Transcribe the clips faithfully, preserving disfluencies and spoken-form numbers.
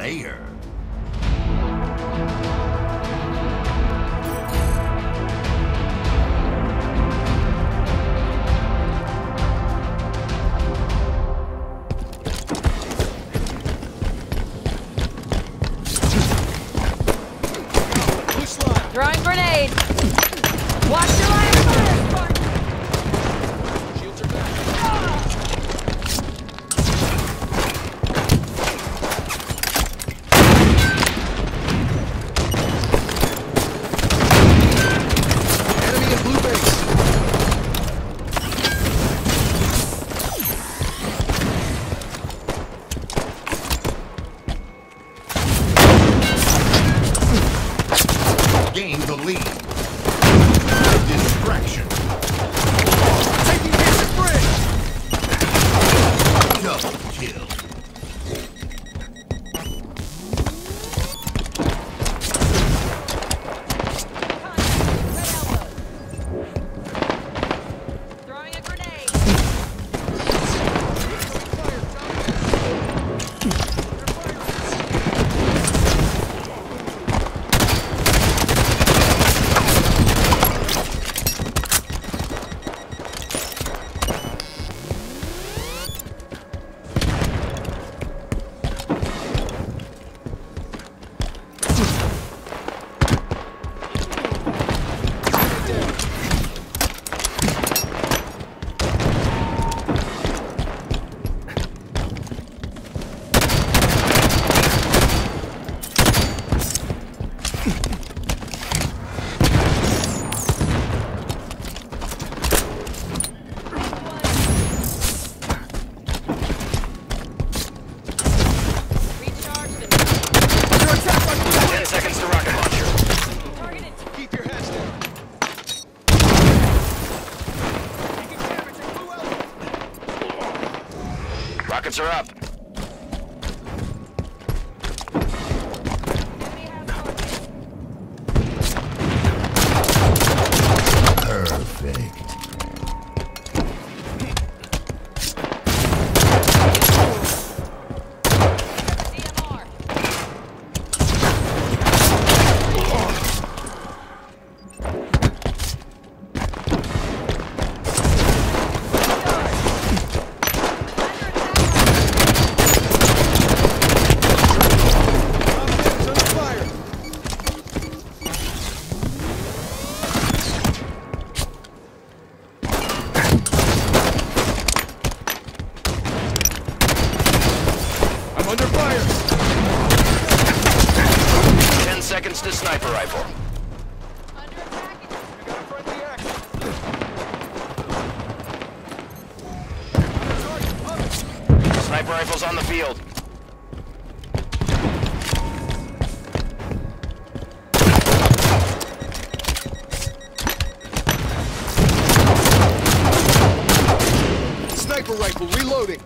Slayer. Throwing grenade! Watch your line of fire, Spartan! Shields are back. Enemy in blue base. Gain the lead. Distraction. Taking hits at bridge. Double kill. Throwing a grenade! Recharged and Under attack by blue Ten seconds to rocket launcher. targeted. Keep your heads down. Taking damage at blue element. Rockets are up. Enemy has target. Perfect. D M R. Combat is under fire. I'm under fire. Ten seconds to sniper rifle. Under attack. We got friendly action. Target up. Sniper rifles on the field. Sniper rifle reloading.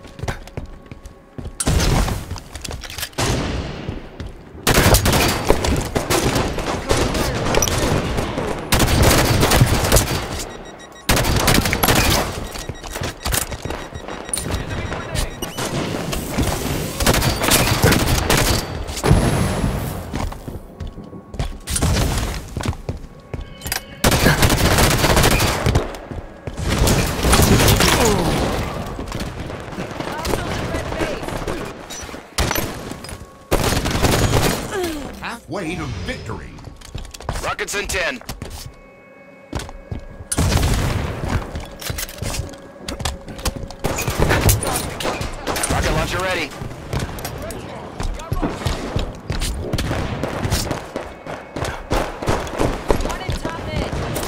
Halfway to victory. Rockets in ten. Rocket launcher ready. One in top mid.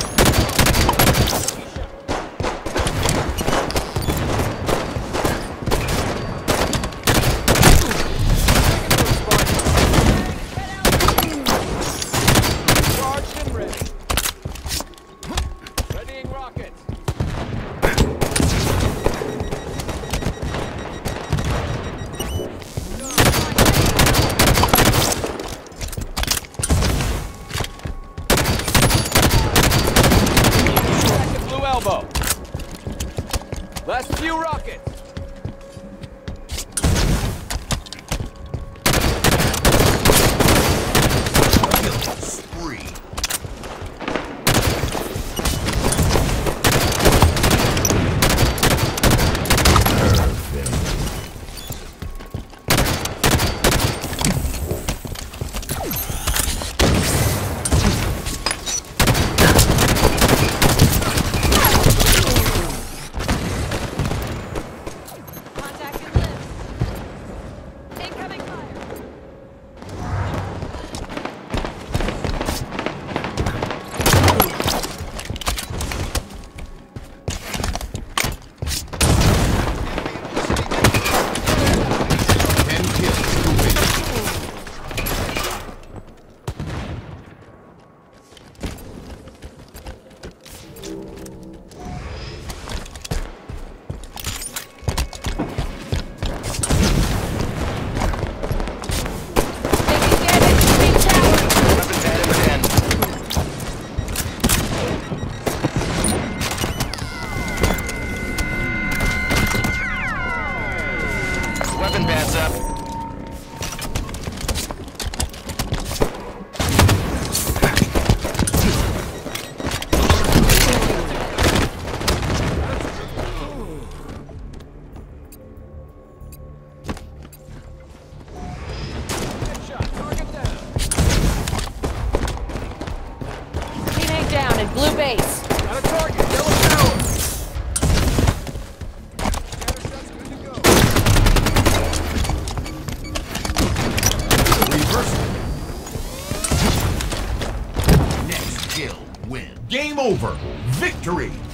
Charged and ready. Readying rockets. over. Victory!